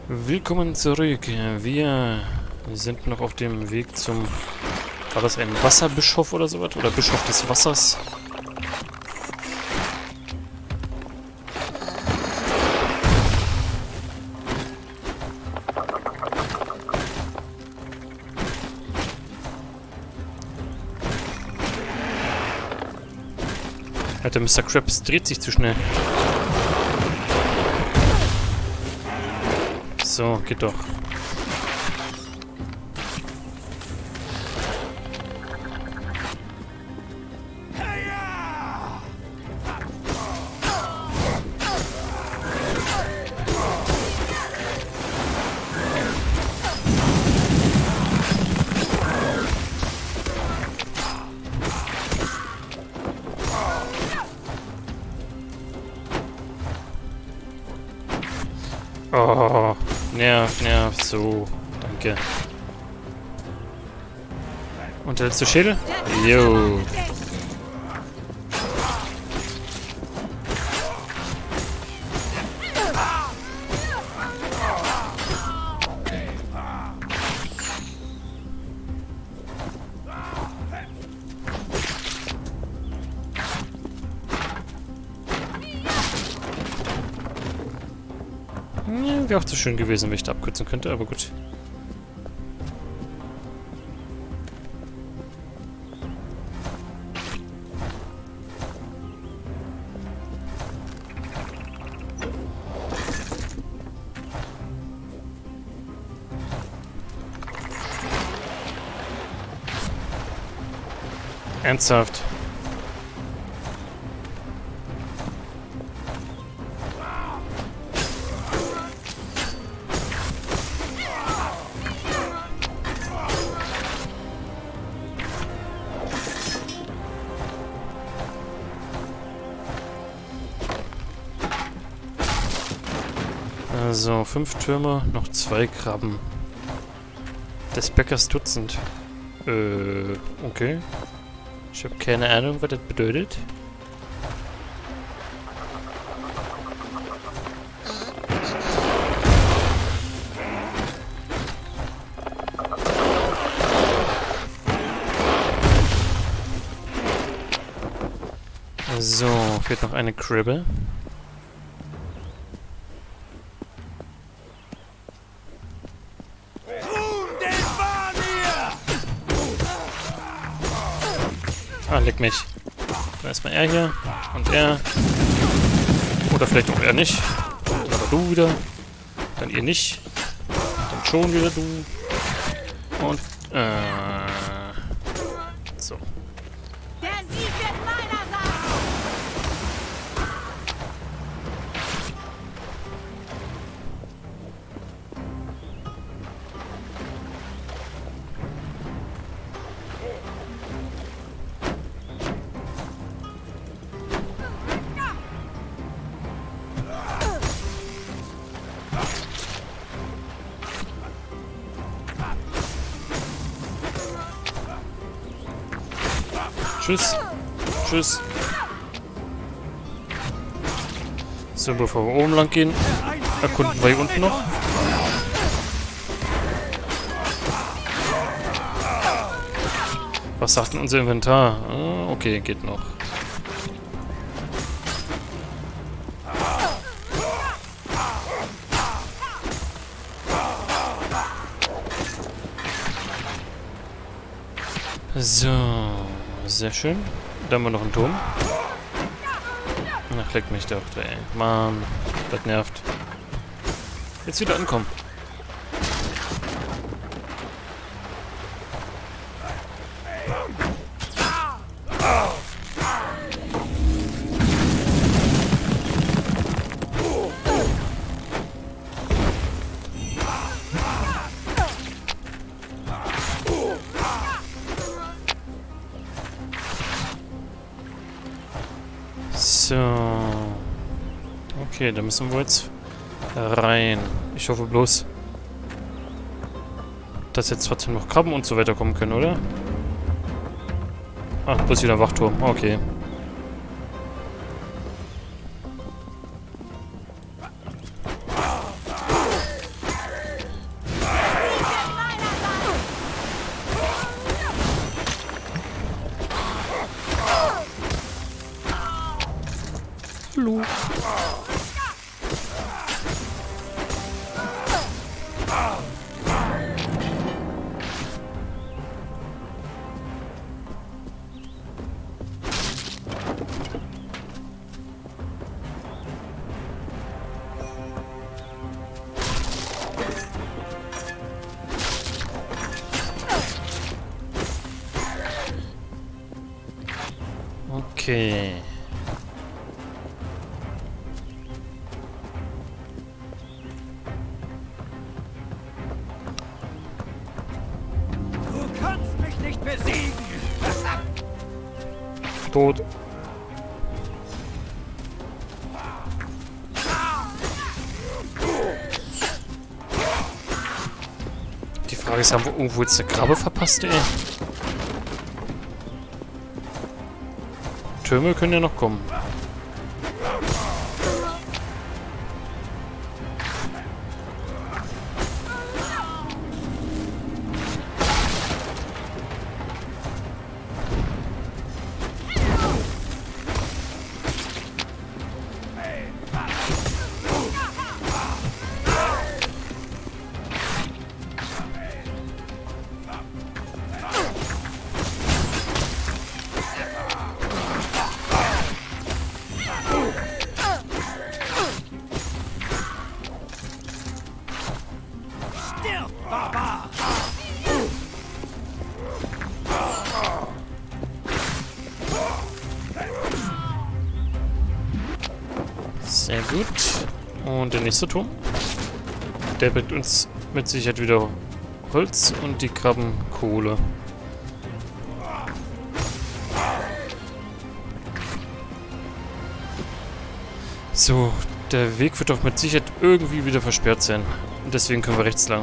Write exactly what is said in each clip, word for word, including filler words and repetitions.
Willkommen zurück. Wir sind noch auf dem Weg zum... War das ein Wasserbischof oder sowas? Oder Bischof des Wassers? Alter, Mister Krabs dreht sich zu schnell. So, geht doch. Oh, nerv, nerv, so. Danke. Und der letzte Schädel? Jo. Ja, wäre auch zu schön gewesen, wenn ich da abkürzen könnte, aber gut. Ernsthaft. Also, fünf Türme, noch zwei Krabben. Des Bäckers Dutzend. Äh, okay. Ich habe keine Ahnung, was das bedeutet. So, fehlt noch eine Kribbe. Ah, leck mich. Da ist mal er hier. Und er. Oder vielleicht auch er nicht. Aber du wieder. Dann ihr nicht. Dann schon wieder du. Und, äh. So. Der Sieg wird meiner sein! Tschüss. Tschüss. So, bevor wir oben lang gehen, erkunden wir hier unten noch. Was sagt denn unser Inventar? Ah, okay, geht noch. So. Sehr schön. Da haben wir noch einen Turm. Ach, leck mich doch, ey. Mann, das nervt. Jetzt wieder ankommen. So. Okay, da müssen wir jetzt rein. Ich hoffe bloß, dass jetzt trotzdem noch Krabben und so weiter kommen können, oder? Ach, bloß wieder ein Wachturm. Okay. Okay. Du kannst mich nicht besiegen! Tot. Die Frage ist, haben wir irgendwo jetzt eine Krabbe verpasst, ey? Türme können ja noch kommen. Sehr gut. Und der nächste Turm. Der bringt uns mit Sicherheit wieder Holz und die Krabben Kohle. So, der Weg wird doch mit Sicherheit irgendwie wieder versperrt sein. Und deswegen können wir rechts lang.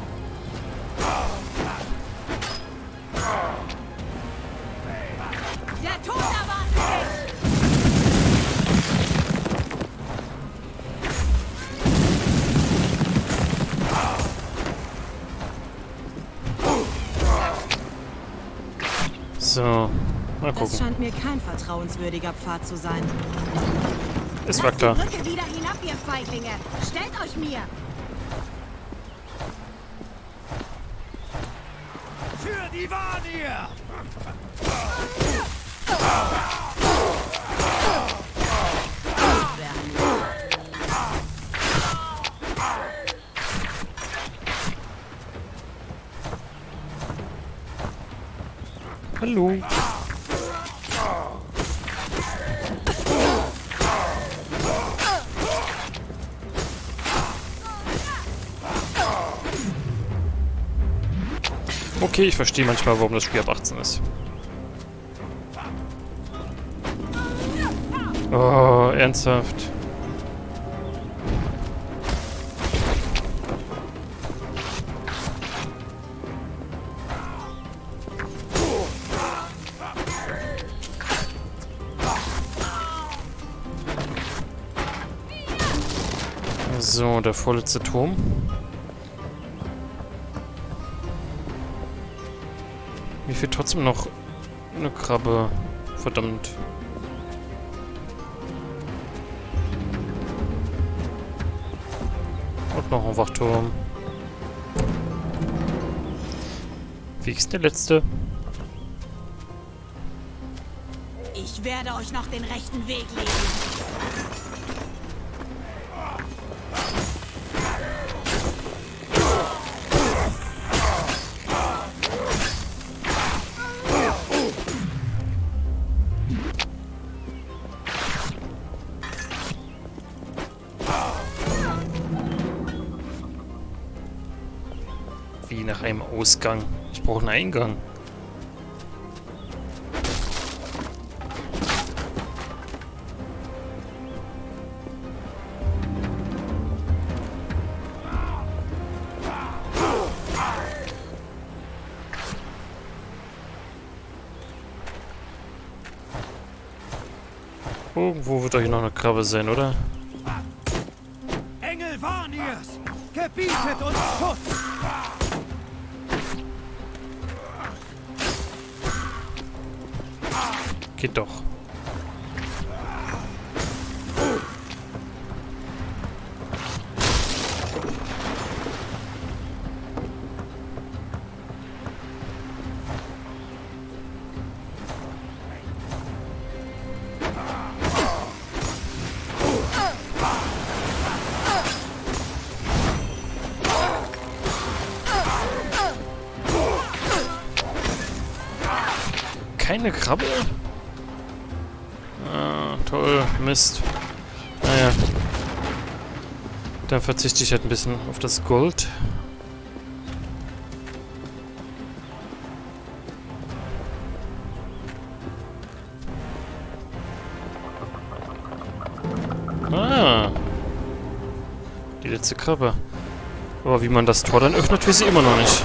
Der Tod erwartet dich! So, mal Das gucken. scheint mir kein vertrauenswürdiger Pfad zu sein. Es war Lasst klar. die Brücke wieder hinab, ihr Feiglinge! Stellt euch mir! Für die Vanir! Hallo. Okay, ich verstehe manchmal, warum das Spiel ab achtzehn ist. Oh, ernsthaft. So, der vorletzte Turm. Mir fehlt trotzdem noch eine Krabbe. Verdammt. Und noch ein Wachturm. Wie ist der letzte? Ich werde euch noch den rechten Weg legen. Wie nach einem Ausgang. Ich brauche einen Eingang. Irgendwo wird doch hier noch eine Krabbe sein, oder? Engel Vanirs! Gebietet uns Schutz! Geht doch. Keine Krabbe? Mist. Naja. Dann verzichte ich halt ein bisschen auf das Gold. Ah. Die letzte Krabbe. Aber wie man das Tor dann öffnet, weiß ich immer noch nicht.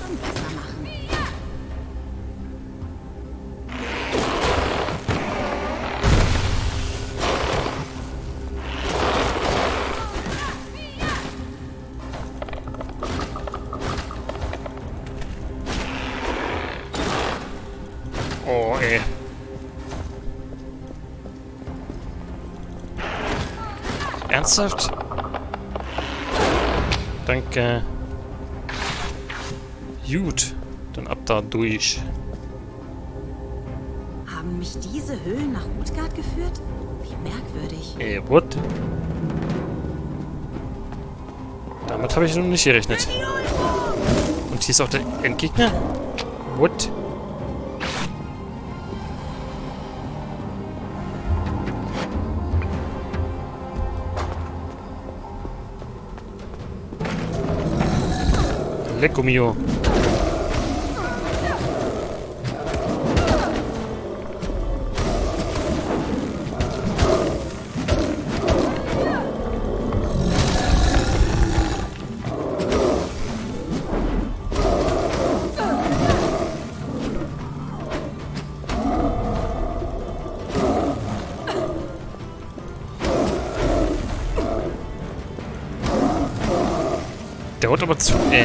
Oh, ey. Ernsthaft? Danke. Gut. Dann ab da durch. Haben mich diese Höhlen nach Utgard geführt? Wie merkwürdig. Ey, what? Damit habe ich noch nicht gerechnet. Und hier ist auch der Endgegner? What? Lecco mio. Der haut aber zu, ey.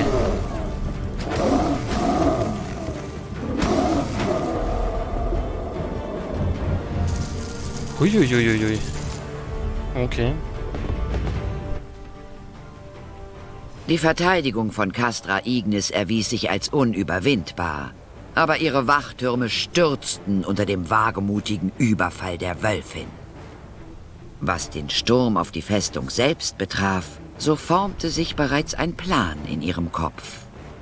Huiuiuiui. Okay. Die Verteidigung von Castra Ignis erwies sich als unüberwindbar. Aber ihre Wachtürme stürzten unter dem wagemutigen Überfall der Wölfin. Was den Sturm auf die Festung selbst betraf, so formte sich bereits ein Plan in ihrem Kopf.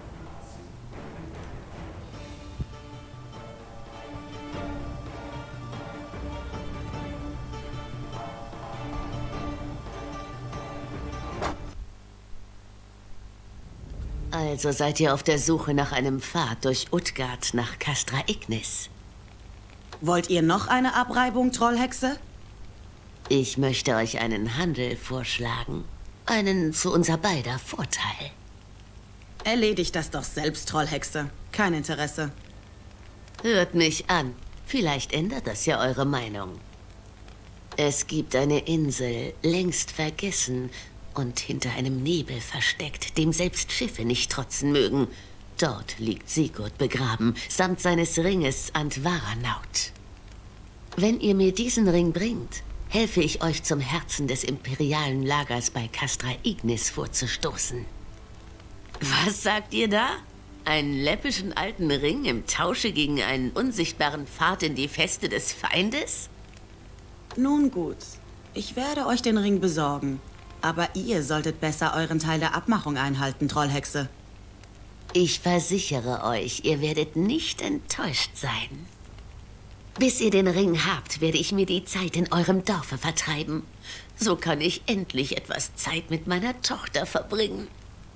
Also seid ihr auf der Suche nach einem Pfad durch Utgard nach Castra Ignis. Wollt ihr noch eine Abreibung, Trollhexe? Ich möchte euch einen Handel vorschlagen. Einen zu unser beider Vorteil. Erledigt das doch selbst, Trollhexe. Kein Interesse. Hört mich an. Vielleicht ändert das ja eure Meinung. Es gibt eine Insel, längst vergessen und hinter einem Nebel versteckt, dem selbst Schiffe nicht trotzen mögen. Dort liegt Sigurd begraben, samt seines Ringes Andvaranaut. Wenn ihr mir diesen Ring bringt, helfe ich euch zum Herzen des imperialen Lagers bei Castra Ignis vorzustoßen. Was sagt ihr da? Einen läppischen alten Ring im Tausche gegen einen unsichtbaren Pfad in die Feste des Feindes? Nun gut, ich werde euch den Ring besorgen. Aber ihr solltet besser euren Teil der Abmachung einhalten, Trollhexe. Ich versichere euch, ihr werdet nicht enttäuscht sein. Bis ihr den Ring habt, werde ich mir die Zeit in eurem Dorfe vertreiben. So kann ich endlich etwas Zeit mit meiner Tochter verbringen.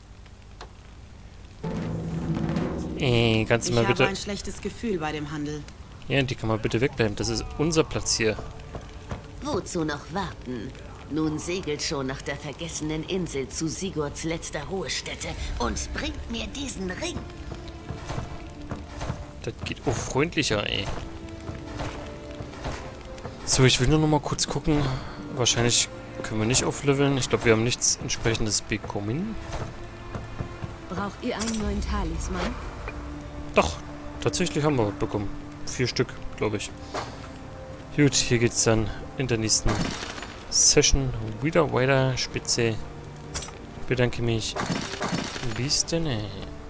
Ey, kannst du Ich mal habe bitte... ein schlechtes Gefühl bei dem Handel. Ja, die kann mal bitte wegbleiben. Das ist unser Platz hier. Wozu noch warten? Nun segelt schon nach der vergessenen Insel zu Sigurds letzter Ruhestätte und bringt mir diesen Ring. Das geht auch freundlicher, ey. So, ich will nur noch mal kurz gucken. Wahrscheinlich können wir nicht aufleveln. Ich glaube, wir haben nichts entsprechendes bekommen. Braucht ihr einen neuen Talisman? Doch, tatsächlich haben wir was bekommen. Vier Stück, glaube ich. Gut, hier geht's dann in der nächsten Session wieder weiter. Spitze. Bedanke mich. Bis dann.